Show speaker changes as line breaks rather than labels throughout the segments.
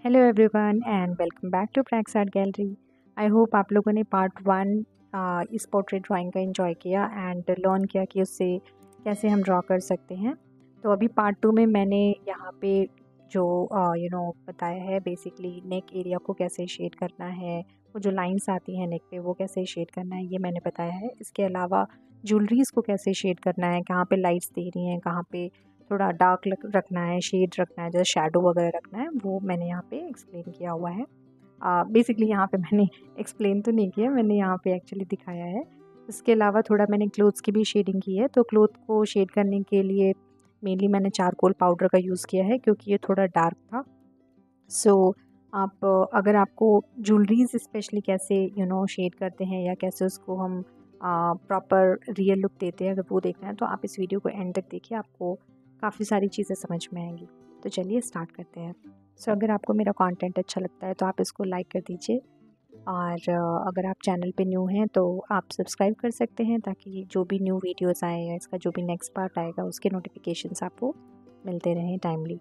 Hello everyone and welcome back to Prax art gallery. I hope आप लोगों ने part 1 इस पोर्ट्रेट ड्राइंग का एंजॉय किया एंड लर्न किया कि उससे कैसे हम ड्रॉ कर सकते हैं। तो अभी पार्ट 2 में मैंने यहाँ पे जो बताया है बेसिकली नेक एरिया को कैसे शेड करना है, वो जो लाइंस आती हैं नेक पे वो कैसे शेड करना है ये मैंने बताया है। इसके अलावा ज्वेलरीज़ को कैसे शेड करना है, कहाँ पे लाइट्स दे रही हैं, कहाँ पे थोड़ा डार्क रखना है, शेड रखना है, जैसे शैडो वगैरह रखना है, वो मैंने यहाँ पे एक्सप्लेन किया हुआ है। बेसिकली यहाँ पे मैंने एक्सप्लेन तो नहीं किया, मैंने यहाँ पे एक्चुअली दिखाया है। इसके अलावा थोड़ा मैंने क्लोथ्स की भी शेडिंग की है। तो क्लोथ को शेड करने के लिए मेनली मैंने चारकोल पाउडर का यूज़ किया है क्योंकि ये थोड़ा डार्क था। सो आप अगर आपको ज्वेलरीज स्पेशली कैसे शेड करते हैं या कैसे उसको हम प्रॉपर रियल लुक देते हैं, अगर वो देखना है तो आप इस वीडियो को एंड तक देखिए, आपको काफ़ी सारी चीज़ें समझ में आएंगी। तो चलिए स्टार्ट करते हैं। सो अगर आपको मेरा कंटेंट अच्छा लगता है तो आप इसको लाइक कर दीजिए, और अगर आप चैनल पे न्यू हैं तो आप सब्सक्राइब कर सकते हैं ताकि जो भी न्यू वीडियोस आए या इसका जो भी नेक्स्ट पार्ट आएगा उसके नोटिफिकेशंस आपको मिलते रहें टाइमली।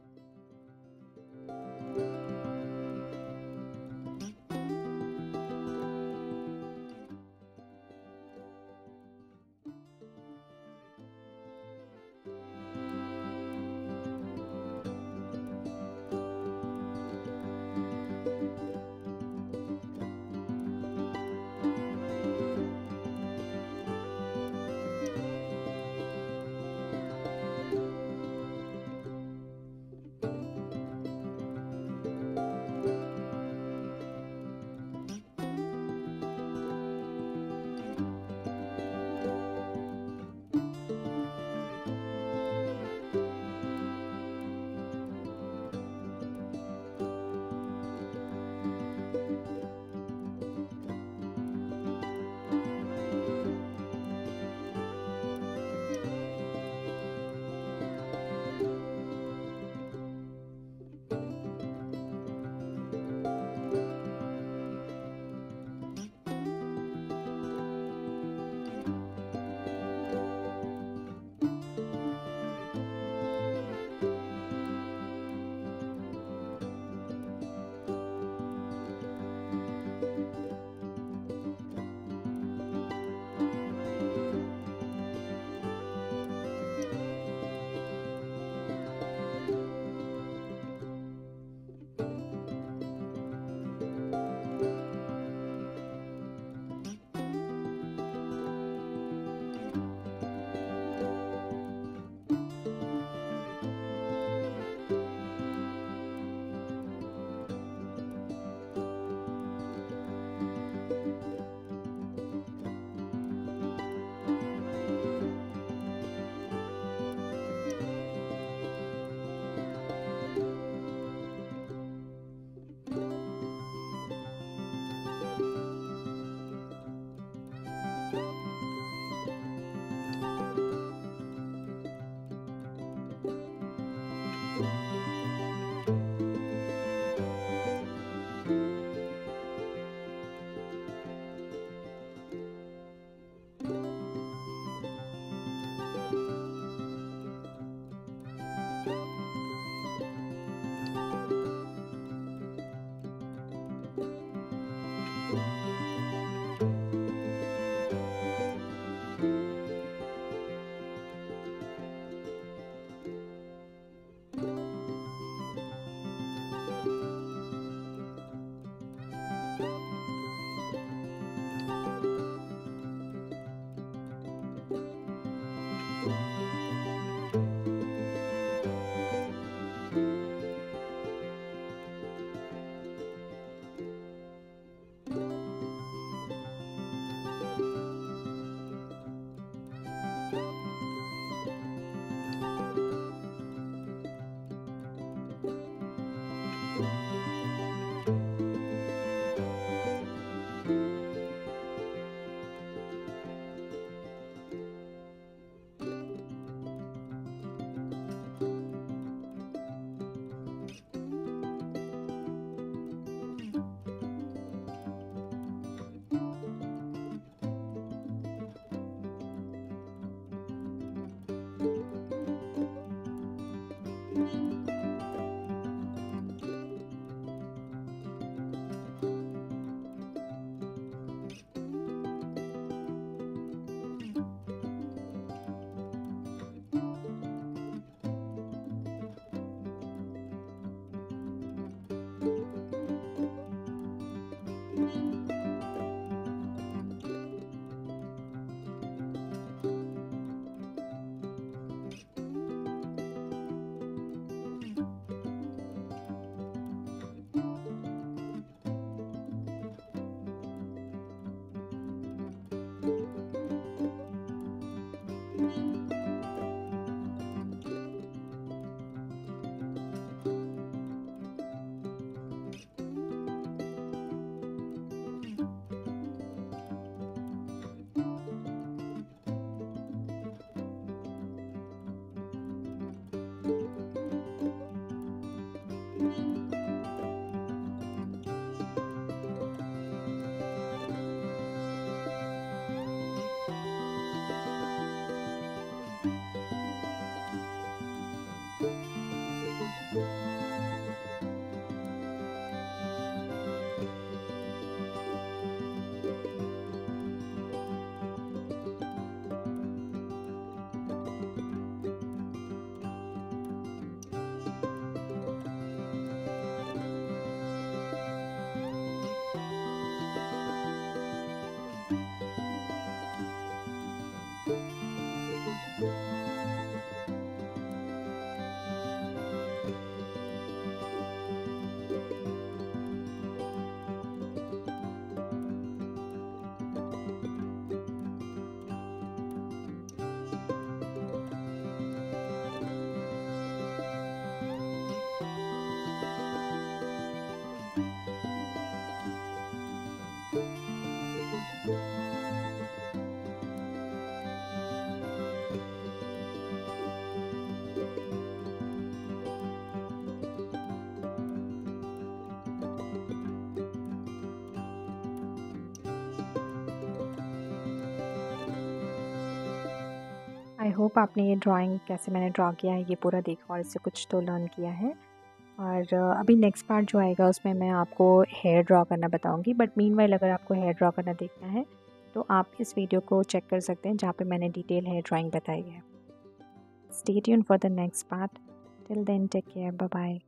होप आपने ये ड्राइंग कैसे मैंने ड्रॉ किया है ये पूरा देखा और इससे कुछ तो लर्न किया है। और अभी नेक्स्ट पार्ट जो आएगा उसमें मैं आपको हेयर ड्रॉ करना बताऊंगी। बट मीनवाइल अगर आपको हेयर ड्रॉ करना देखना है तो आप इस वीडियो को चेक कर सकते हैं जहाँ पे मैंने डिटेल हेयर ड्राइंग बताई है। Stay tuned for the next part. Till then take care, bye bye.